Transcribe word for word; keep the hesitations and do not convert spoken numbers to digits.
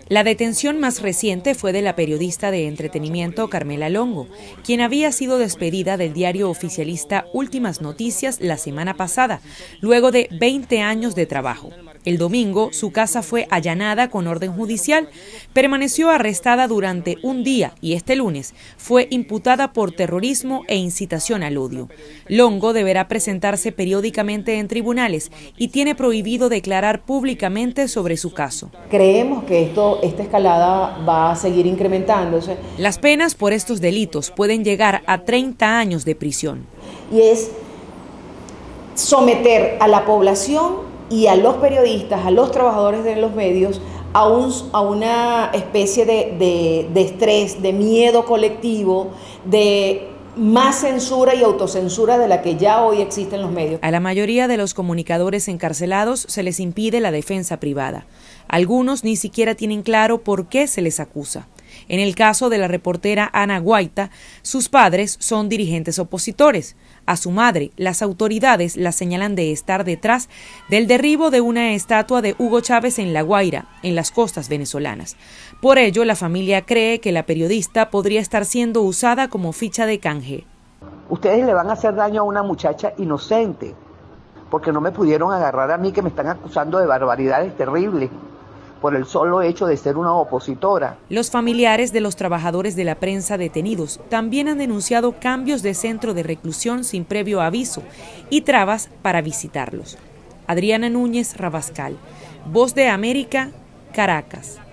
La detención más reciente fue de la periodista de entretenimiento Carmela Longo, quien había sido despedida del diario oficialista Últimas Noticias la semana pasada, luego de veinte años de trabajo. El domingo, su casa fue allanada con orden judicial, permaneció arrestada durante un día y este lunes fue imputada por terrorismo e incitación al odio. Longo deberá presentarse periódicamente en tribunales y tiene prohibido declarar públicamente sobre su caso. Creemos que esto, esta escalada va a seguir incrementándose. Las penas por estos delitos pueden llegar a treinta años de prisión. Y es someter a la población y a los periodistas, a los trabajadores de los medios, a, un, a una especie de, de, de estrés, de miedo colectivo, de más censura y autocensura de la que ya hoy existe en los medios. A la mayoría de los comunicadores encarcelados se les impide la defensa privada. Algunos ni siquiera tienen claro por qué se les acusa. En el caso de la reportera Ana Guaita, sus padres son dirigentes opositores. A su madre, las autoridades la señalan de estar detrás del derribo de una estatua de Hugo Chávez en La Guaira, en las costas venezolanas. Por ello, la familia cree que la periodista podría estar siendo usada como ficha de canje. Ustedes le van a hacer daño a una muchacha inocente, porque no me pudieron agarrar a mí, que me están acusando de barbaridades terribles por el solo hecho de ser una opositora. Los familiares de los trabajadores de la prensa detenidos también han denunciado cambios de centro de reclusión sin previo aviso y trabas para visitarlos. Adriana Núñez Rabascal, Voz de América, Caracas.